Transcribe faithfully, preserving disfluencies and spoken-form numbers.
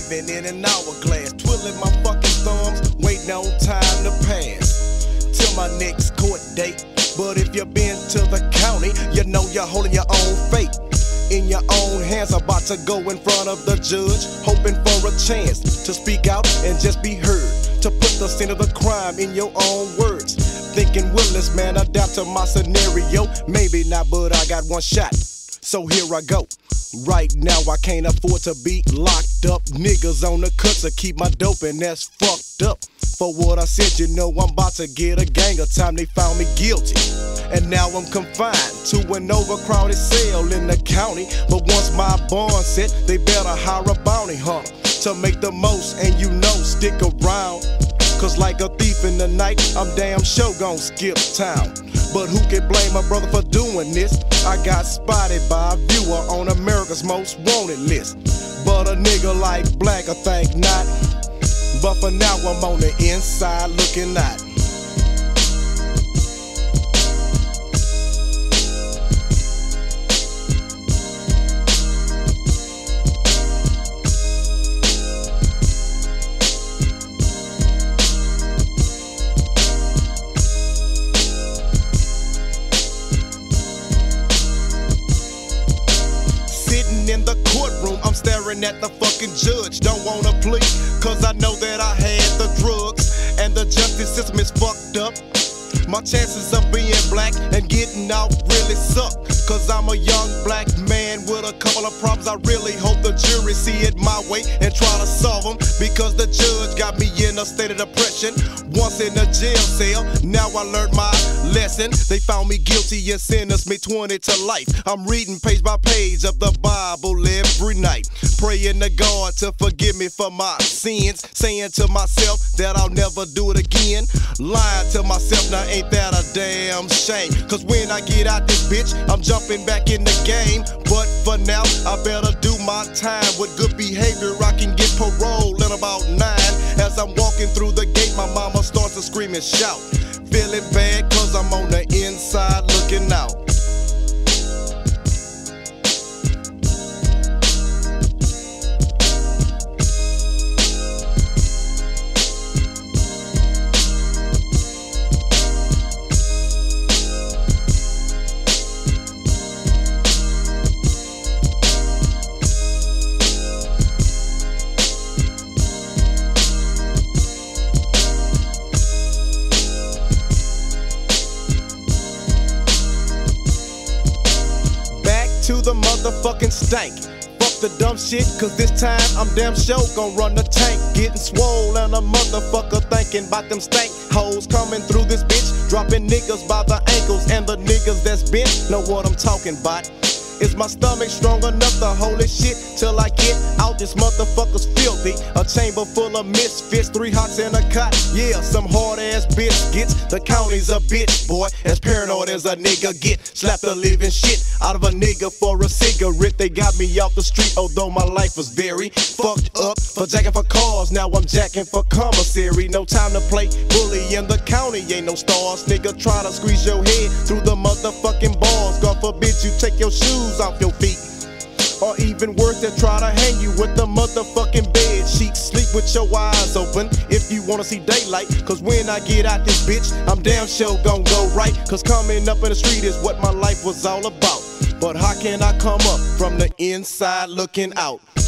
living in an hourglass, twiddling my fucking thumbs, waiting on time to pass till my next court date. But if you've been to the county, you know you're holding your own fate in your own hands. About to go in front of the judge, hoping for a chance to speak out and just be heard, to put the sin of the crime in your own words. Thinking, will this man adapt to my scenario? Maybe not, but I got one shot, so here I go. Right now I can't afford to be locked up. Niggas on the cut to keep my dope, and that's fucked up. For what I said, you know I'm about to get a gang of time. They found me guilty, and now I'm confined to an overcrowded cell in the county. But once my bond set, they better hire a bounty hunter to make the most, and you know, stick around. Cause like a thief in the night, I'm damn sure gon' skip town. But who can blame my brother for doing this? I got spotted by a viewer on America's Most Wanted list. But a nigga like Black, I think not. But for now I'm on the inside looking out. In the courtroom, I'm staring at the fucking judge. Don't wanna plea, cause I know that I had the drugs, and the justice system is fucked up. My chances of being black and getting out really suck, cause I'm a young black man with a couple of problems. I really hope the jury see it my way and try to solve them, because the judge got me in a state of depression. Once in a jail cell, now I learned my lesson. They found me guilty and sentenced me twenty to life. I'm reading page by page of the Bible every night, praying to God to forgive me for my sins, saying to myself that I'll never do it again, lying to myself, now ain't that a damn shame? Cause when I get out this bitch, I'm jumping back in the game. But for now, I better do my time with good behavior. I can get parole in about nine. As I'm walking through the gate, my mama starts to scream and shout, feeling bad cause I'm on the inside looking out. To the motherfucking stank. Fuck the dumb shit, cause this time I'm damn sure gon' run the tank. Getting swole and a motherfucker thinking about them stank hoes coming through this bitch, dropping niggas by the ankles, and the niggas that's bent know what I'm talking about. Is my stomach strong enough to hold this shit till I get out? This motherfucker's filthy. A chamber full of misfits, three hots in a cot. Yeah, some hard ass biscuits. The county's a bitch, boy, as paranoid as a nigga get. Slap the living shit out of a nigga for a cigarette. They got me off the street, although my life was very fucked up. For jacking for cars, now I'm jacking for commissary. No time to play bully in the county, ain't no stars. Nigga try to squeeze your head through the motherfucking bars. God forbid you take your shoes off your feet, or even worse, they try to hang you with the motherfucking bed sheets. Sleep with your eyes open if you wanna see daylight, cause when I get out this bitch, I'm damn sure gon' go right. Cause coming up in the street is what my life was all about. But how can I come up from the inside looking out?